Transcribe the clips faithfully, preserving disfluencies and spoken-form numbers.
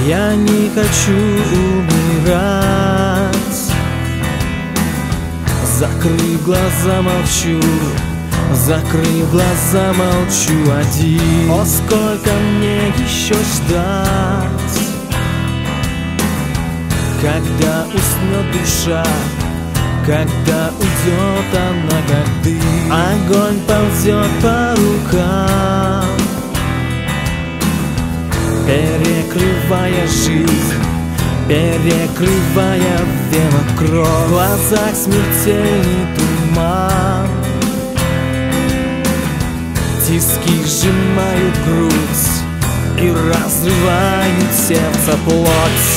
Я не хочу умирать. Закрыв глаза, молчу, закрыв глаза, молчу один. О, сколько мне еще ждать, когда уснет душа, когда уйдет она, как дым. Огонь ползет по рукам, перекрывая жизнь, перекрывая в венах кровь. В глазах смертельный туман, тиски сжимают грудь и разрывают сердце плоть.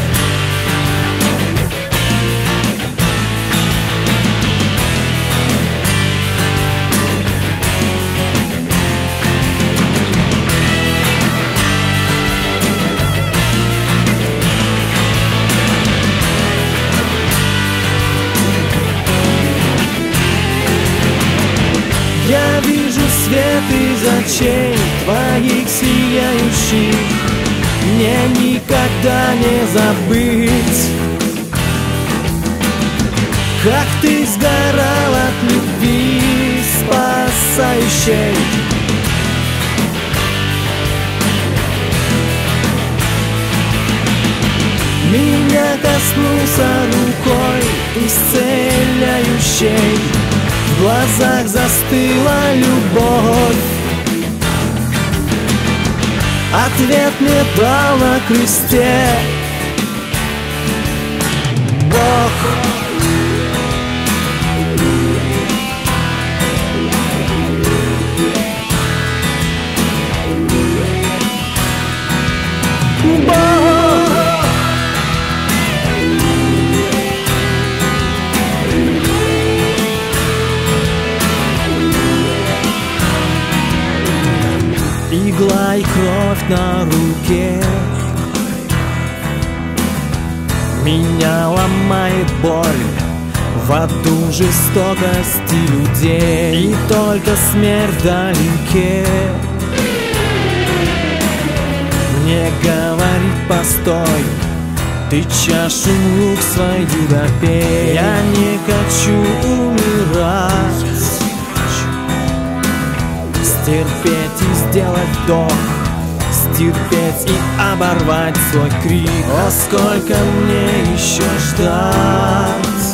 Я вижу свет из очей твоих сияющих, мне никогда не забыть, как ты сгорал от любви спасающей. Меня коснулся рукой исцеляющей, в глазах застыла любовь. Ответ мне дал на кресте Бог. Игла и кровь на руке, меня ломает боль в аду жестокости людей. И только смерть вдалеке мне говорит: постой, ты чашу рук свою допей. Я не хочу умирать, стерпеть и сделать вдох, стерпеть и оборвать свой крик. О, сколько мне еще ждать,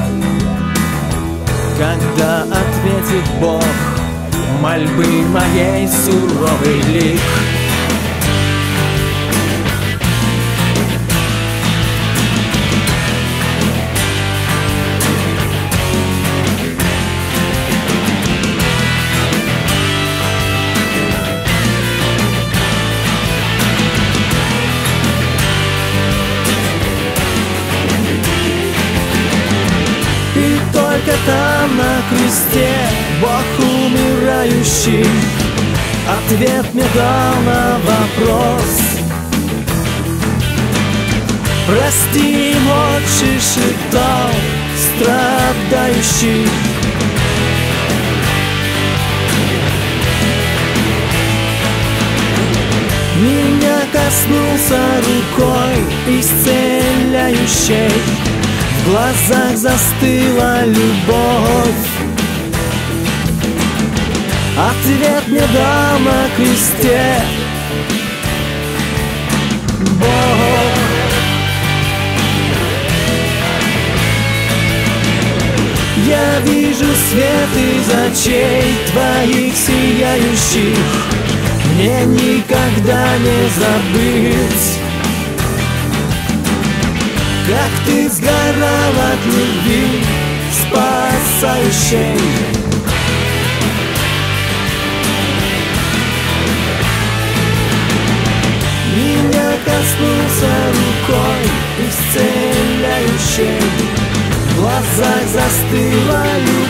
когда ответит Бог мольбы моей суровый лик. Только там на кресте Бог умирающий ответ мне дал на вопрос. Прости, отче, шептал страдающий. Меня коснулся рукой исцеляющей, в глазах застыла любовь. Ответ мне дал на кресте Бог. Я вижу свет из очей твоих сияющих, мне никогда не забыть, как ты сгорал от любви спасающей. Меня коснулся рукой исцеляющей, в глазах застыла любовь.